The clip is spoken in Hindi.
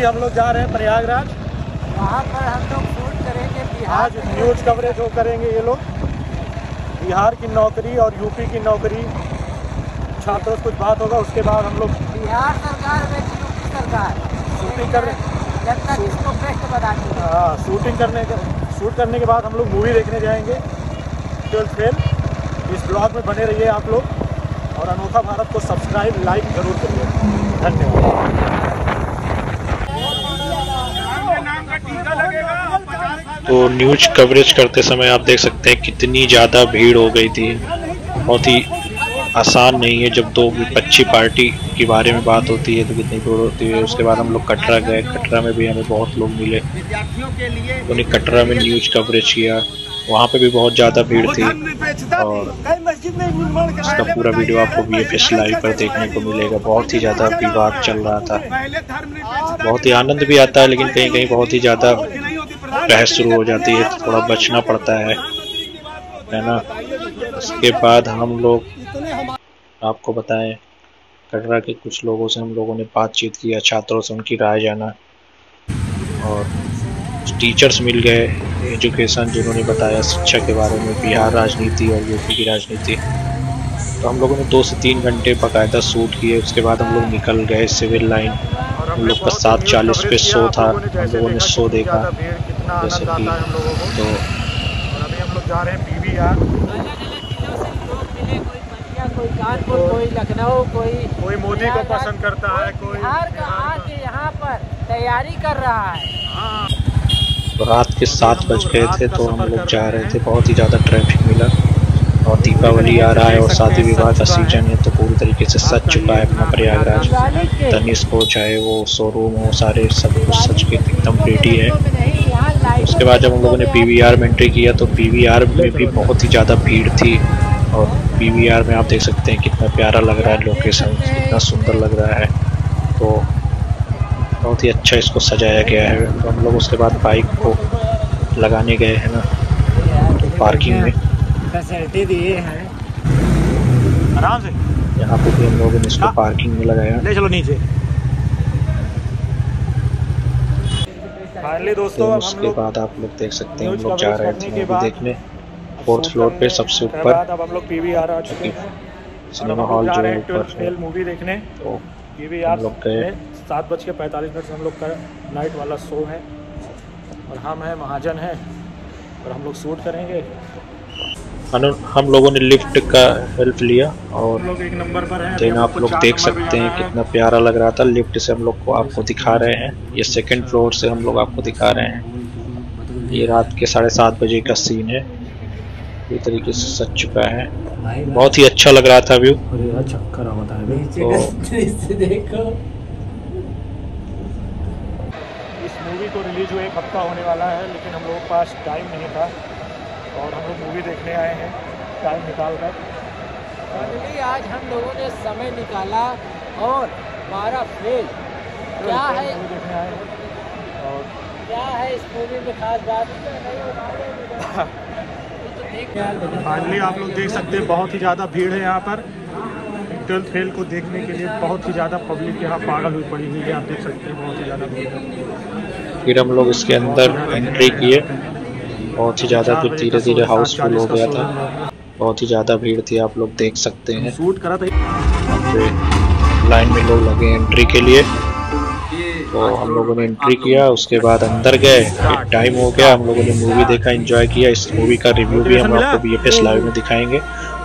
अभी हम लोग जा रहे हैं प्रयागराज। वहाँ पर हम लोग शूट करेंगे बिहार। आज न्यूज़ कवरेज जो करेंगे ये लोग, बिहार की नौकरी और यूपी की नौकरी छात्रों से कुछ बात होगा। उसके बाद हम लोग बिहार सरकार में यूपी सरकार शूटिंग कर जब तक इसको बेस्ट बनाती है। हाँ, शूट करने के बाद हम लोग मूवी देखने जाएंगे 12th फेल। इस ब्लॉग में बने रहिए आप लोग और अनोखा भारत को सब्सक्राइब लाइक जरूर करिए। धन्यवाद। तो न्यूज कवरेज करते समय आप देख सकते हैं कितनी ज़्यादा भीड़ हो गई थी। बहुत ही आसान नहीं है जब दो विपक्षी पार्टी के बारे में बात होती है तो कितनी भीड़ होती है। उसके बाद हम लोग कटरा गए। कटरा में भी हमें बहुत लोग मिले। उन्हें कटरा में न्यूज कवरेज किया, वहाँ पे भी बहुत ज़्यादा भीड़ थी और उसका पूरा वीडियो आपको VFS लाइव पर देखने को मिलेगा। बहुत ही ज़्यादा विवाद चल रहा था। बहुत ही आनंद भी आता है लेकिन कहीं कहीं बहुत ही ज़्यादा बहस शुरू हो जाती है तो थोड़ा बचना पड़ता है ना। उसके बाद हम लोग आपको बताएं कटरा के कुछ लोगों से हम लोगों ने बातचीत किया, छात्रों से उनकी राय जाना और टीचर्स मिल गए एजुकेशन जिन्होंने बताया शिक्षा के बारे में, बिहार राजनीति और यूपी की राजनीति। तो हम लोगों ने 2 से 3 घंटे बाकायदा शूट किए। उसके बाद हम लोग निकल गए सिविल लाइन। हम लोग का 7:40 पे शो था। हम लोगों ने शो देखा जैसे कि तो अभी हम लोग जा रहे हैं PVR। कोई कानपुर, कोई लखनऊ, कोई मोदी को पसंद करता है, कोई बिहार का आके यहाँ पर तैयारी कर रहा है। तो रात के 7 बज गए थे तो हम लोग जा रहे थे। बहुत ही ज़्यादा ट्रैफिक मिला और दीपावली आ रहा है और शादी विवाह का सीजन है तो पूरी तरीके से सज चुका है अपना प्रयागराज। तनिष्क हो चाहे वो शोरूम हो, सारे सब कुछ सज के एकदम रेडी है। उसके बाद जब हम लोगों ने PVR में एंट्री किया तो PVR में भी बहुत ही ज़्यादा भीड़ थी और PVR में आप देख सकते हैं कितना प्यारा लग रहा है, लोकेशन कितना सुंदर लग रहा है। तो बहुत ही अच्छा इसको सजाया गया है। तो हम लोग उसके बाद बाइक को लगाने गए हैं ना तो पार्किंग में फैसिलिटी दिए हैं आराम से। यहाँ पे भी हम लोगों ने इसको पार्किंग में लगाया। ले चलो नीचे। फाइनली दोस्तों तो उसके बाद आप लोग देख सकते हैं हम लोग जा रहे थे मूवी देखने 4th फ्लोर पे सबसे ऊपर। अब हम लोग PVR आ चुके हैं। सिनेमा हॉल जो है ऊपर है। मूवी देखने तो PVR हम लोग गए। 7:45 से हम लोग का नाइट वाला शो है और हम हैं महाजन हैं और हम लोग शूट करेंगे। हम लोगों ने लिफ्ट का हेल्प लिया और लोग 1 नंबर पर हैं। देन आप लोग देख सकते हैं कितना प्यारा लग रहा था। लिफ्ट से हम लोग को आपको दिखा रहे हैं, ये 2nd फ्लोर से हम लोग आपको दिखा रहे हैं। ये रात के 7:30 बजे का सीन है। ये तरीके से सज चुका है। बहुत ही अच्छा लग रहा था व्यू। तो इस मूवी को रिलीज हुए 1 हफ्ता होने वाला है लेकिन हम लोगों के पास टाइम नहीं था और हम लोग मूवी देखने आए हैं टाइम निकाल कर। आज हम लोगों ने समय निकाला और 12 फेल क्या है मूवी देखने आए हैं और क्या है इस मूवी में खास बात। फाइनली आप लोग देख सकते हैं बहुत ही ज़्यादा भीड़ है यहाँ पर। 12th फेल को देखने के लिए बहुत ही ज़्यादा पब्लिक यहाँ पागल हुई पड़ी हुई है। आप देख सकते हैं बहुत ही ज़्यादा भीड़ है। फिर हम लोग इसके अंदर एंट्री किए। बहुत ही ज़्यादा फिर धीरे धीरे हाउसफुल हो गया था। बहुत ही ज़्यादा भीड़ थी आप लोग देख सकते हैं। शूट करा था। लाइन में लोग लगे एंट्री के लिए तो हम लोगों ने एंट्री किया। उसके बाद अंदर गए। टाइम हो गया। हम लोगों ने मूवी देखा, एंजॉय किया। इस मूवी का रिव्यू भी हम आपको VFS लाइव में दिखाएंगे।